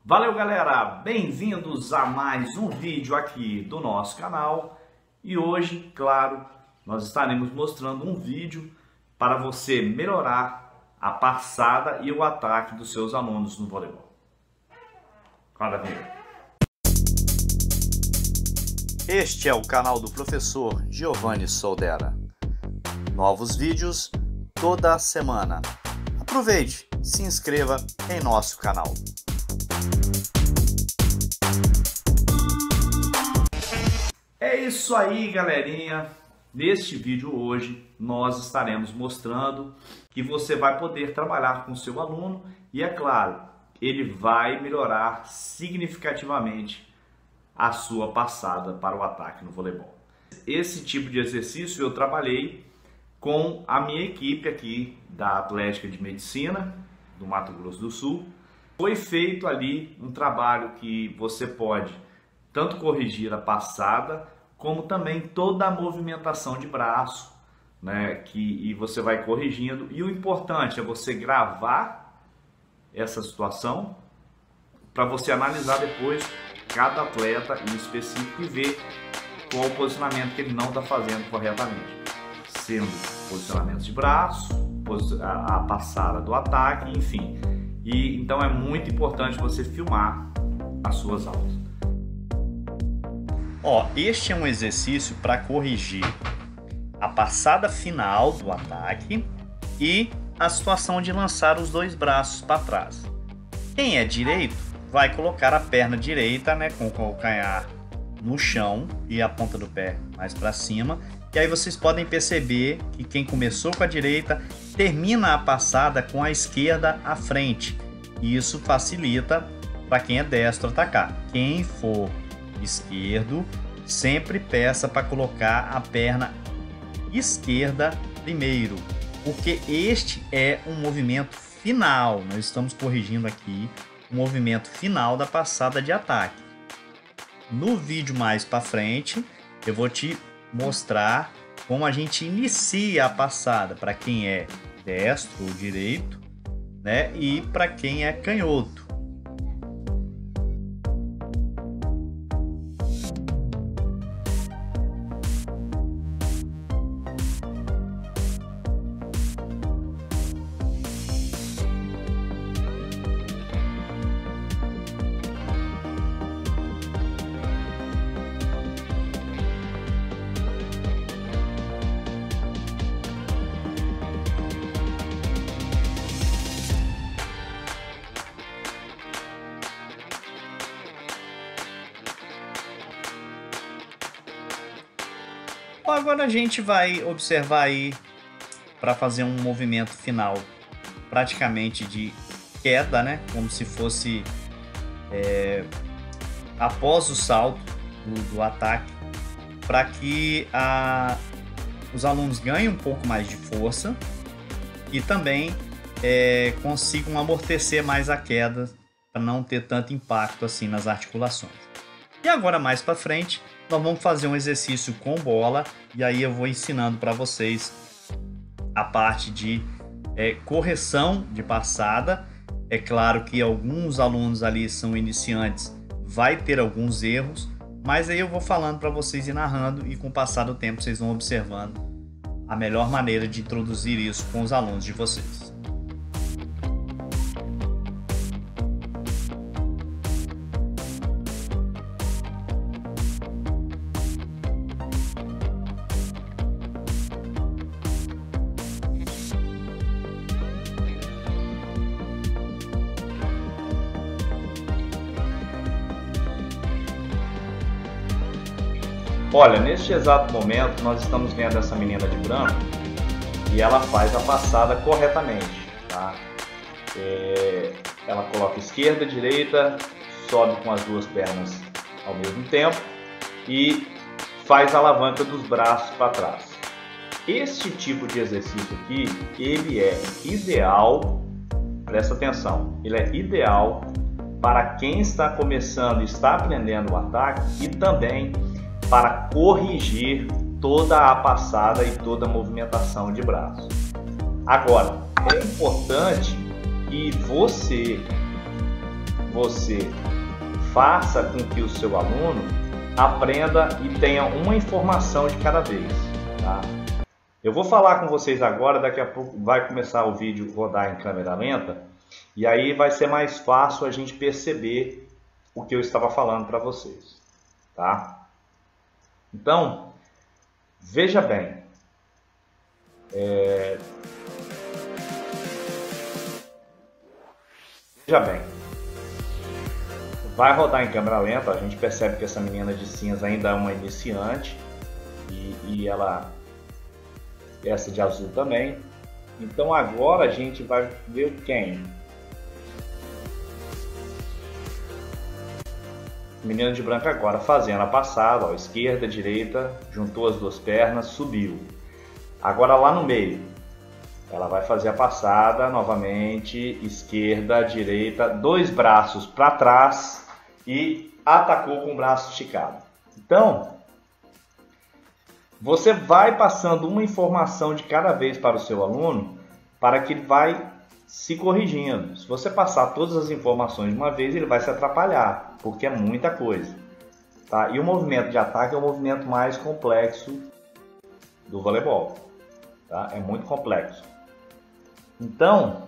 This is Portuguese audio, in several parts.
Valeu, galera! Bem-vindos a mais um vídeo aqui do nosso canal. E hoje, claro, nós estaremos mostrando um vídeo para você melhorar a passada e o ataque dos seus alunos no voleibol. Maravilha! Este é o canal do professor Giovanni Soldera. Novos vídeos toda semana. Aproveite, se inscreva em nosso canal. É isso aí, galerinha. Neste vídeo hoje nós estaremos mostrando que você vai poder trabalhar com o seu aluno e, é claro, ele vai melhorar significativamente a sua passada para o ataque no voleibol. Esse tipo de exercício eu trabalhei com a minha equipe aqui da Atlética de Medicina do Mato Grosso do Sul. Foi feito ali um trabalho que você pode tanto corrigir a passada, como também toda a movimentação de braço, né, e você vai corrigindo. E o importante é você gravar essa situação para você analisar depois cada atleta em específico e ver qual o posicionamento que ele não está fazendo corretamente, sendo posicionamento de braço, a passada do ataque, enfim. E então é muito importante você filmar as suas aulas. Este é um exercício para corrigir a passada final do ataque e a situação de lançar os dois braços para trás. Quem é direito vai colocar a perna direita, né, com o calcanhar no chão e a ponta do pé mais para cima. E aí vocês podem perceber que quem começou com a direita termina a passada com a esquerda à frente. E isso facilita para quem é destro atacar. Quem for esquerdo, sempre peça para colocar a perna esquerda primeiro, porque este é um movimento final. Nós estamos corrigindo aqui o movimento final da passada de ataque. No vídeo mais para frente, eu vou te mostrar como a gente inicia a passada para quem é destro ou direito, né? E para quem é canhoto. Agora a gente vai observar aí para fazer um movimento final praticamente de queda, né? Como se fosse após o salto do ataque, para que os alunos ganhem um pouco mais de força e também consigam amortecer mais a queda para não ter tanto impacto assim nas articulações. E agora mais para frente nós vamos fazer um exercício com bola e aí eu vou ensinando para vocês a parte de correção de passada. É claro que alguns alunos ali são iniciantes, vai ter alguns erros, mas aí eu vou falando para vocês e narrando, e com o passar do tempo vocês vão observando a melhor maneira de introduzir isso com os alunos de vocês. Olha, neste exato momento nós estamos vendo essa menina de branco e ela faz a passada corretamente, tá? Ela coloca esquerda, direita, sobe com as duas pernas ao mesmo tempo e faz a alavanca dos braços para trás. Este tipo de exercício aqui, ele é ideal, presta atenção, ele é ideal para quem está começando e está aprendendo o ataque e também para corrigir toda a passada e toda a movimentação de braço. Agora, é importante que você você faça com que o seu aluno aprenda e tenha uma informação de cada vez, tá? Eu vou falar com vocês agora, daqui a pouco vai começar o vídeo rodar em câmera lenta, e aí vai ser mais fácil a gente perceber o que eu estava falando para vocês, tá? Então, veja bem, vai rodar em câmera lenta. A gente percebe que essa menina de cinza ainda é uma iniciante e essa de azul também. Então agora a gente vai ver quem? Menina de branco agora fazendo a passada, ó, esquerda, direita, juntou as duas pernas, subiu. Agora lá no meio, ela vai fazer a passada novamente, esquerda, direita, dois braços para trás e atacou com o braço esticado. Então, você vai passando uma informação de cada vez para o seu aluno, para que ele vai se corrigindo. Se você passar todas as informações de uma vez, ele vai se atrapalhar, porque é muita coisa, tá? E o movimento de ataque é o movimento mais complexo do voleibol, tá? É muito complexo. Então,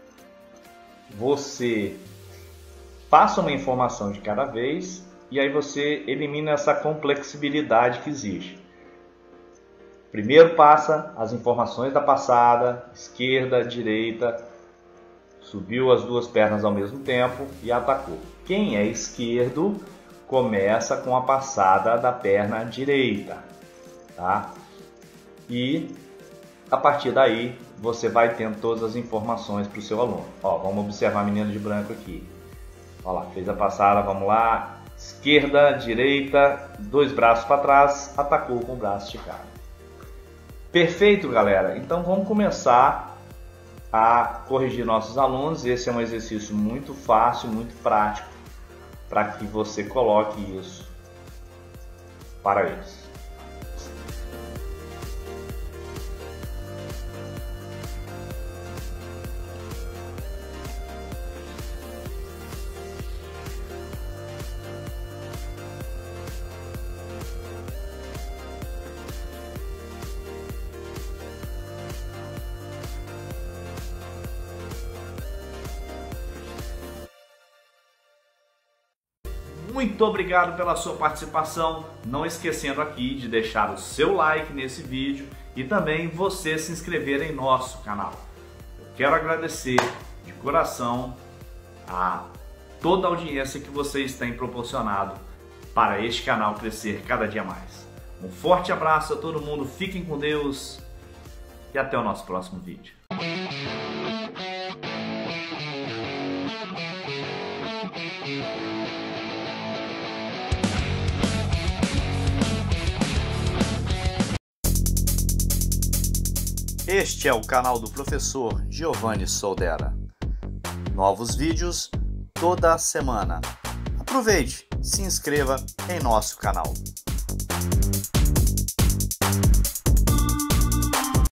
você passa uma informação de cada vez e aí você elimina essa complexibilidade que existe. Primeiro passa as informações da passada, esquerda, direita, subiu as duas pernas ao mesmo tempo e atacou. Quem é esquerdo começa com a passada da perna direita, tá? E a partir daí você vai tendo todas as informações para o seu aluno. Ó, vamos observar a menina de branco aqui. Olha lá, fez a passada, vamos lá. Esquerda, direita, dois braços para trás, atacou com o braço esticado. Perfeito, galera. Então vamos começar a corrigir nossos alunos. Esse é um exercício muito fácil, muito prático, para que você coloque isso para eles. Muito obrigado pela sua participação, não esquecendo aqui de deixar o seu like nesse vídeo e também você se inscrever em nosso canal. Eu quero agradecer de coração a toda a audiência que vocês têm proporcionado para este canal crescer cada dia mais. Um forte abraço a todo mundo, fiquem com Deus e até o nosso próximo vídeo. Este é o canal do professor Giovanni Soldera. Novos vídeos toda semana. Aproveite, se inscreva em nosso canal.